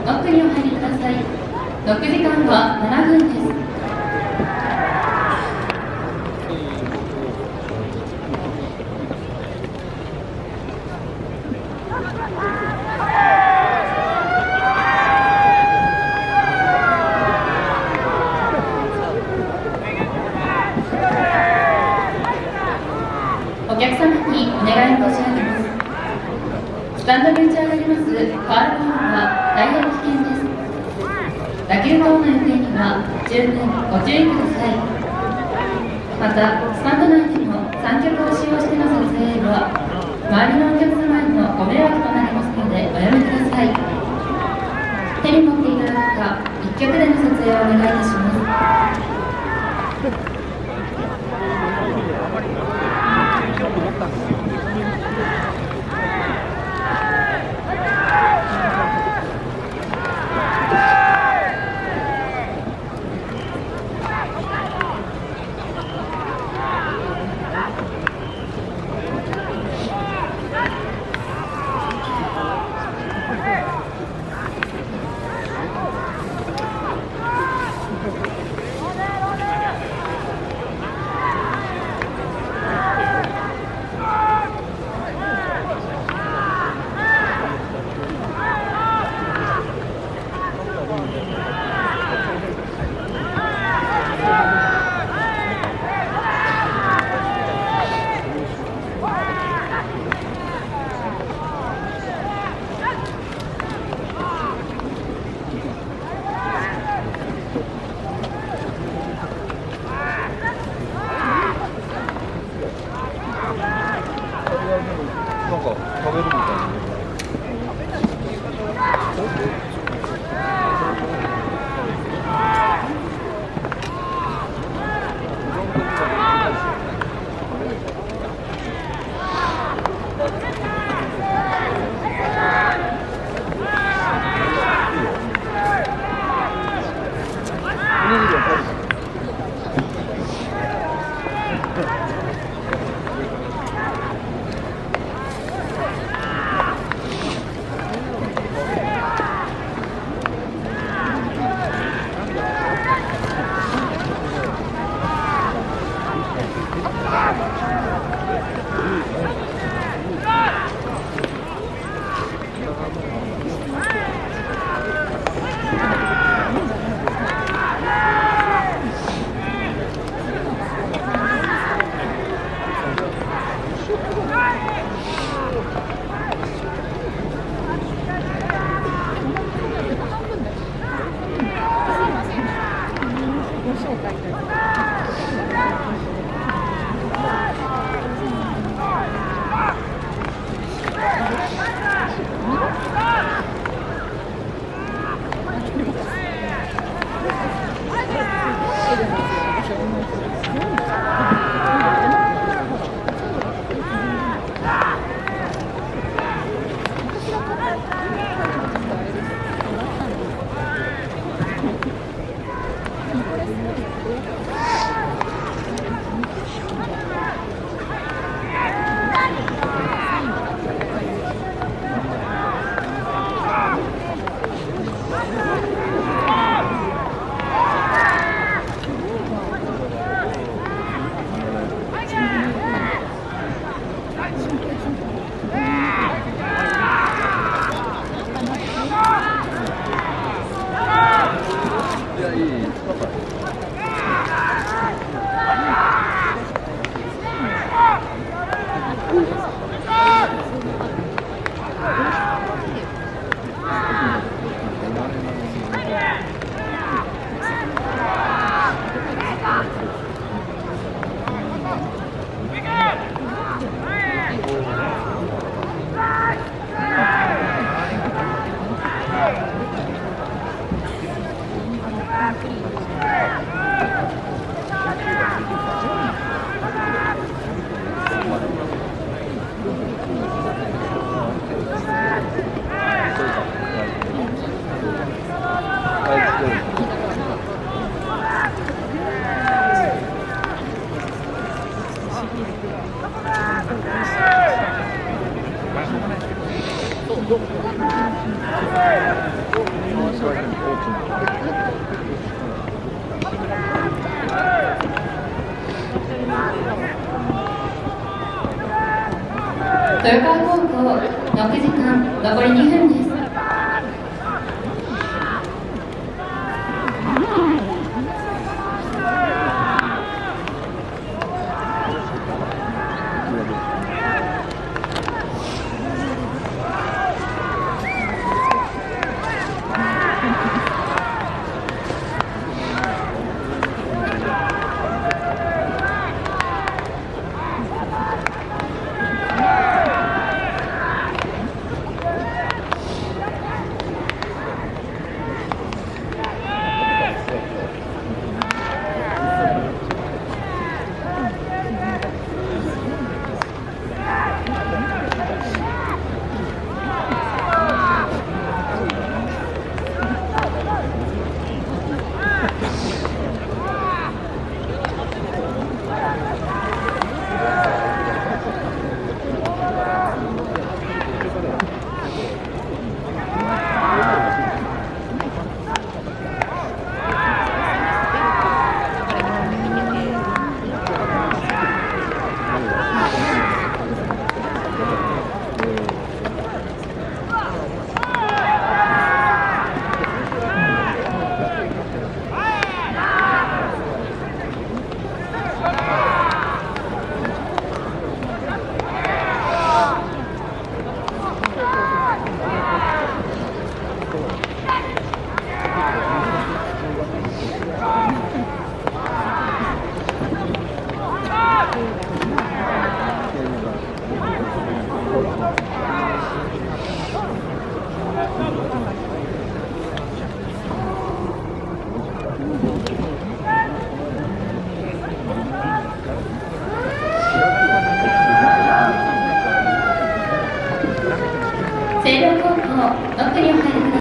奥にお入りください。6時間は7分です。お客様にお願い申し上げます。スタンドに打ち上がりますファールボールは大変危険です。打球等の予定には十分ご注意ください。また、スタンド内でも三脚を使用しての撮影は周りのお客様へのご迷惑となりますのでおやめください。手に持っていただくか一脚での撮影をお願いいたします。 なんか食べるみたいな。 Thank you. 豊川高校、6時間残り2分です。星稜高校、6区にお入りください。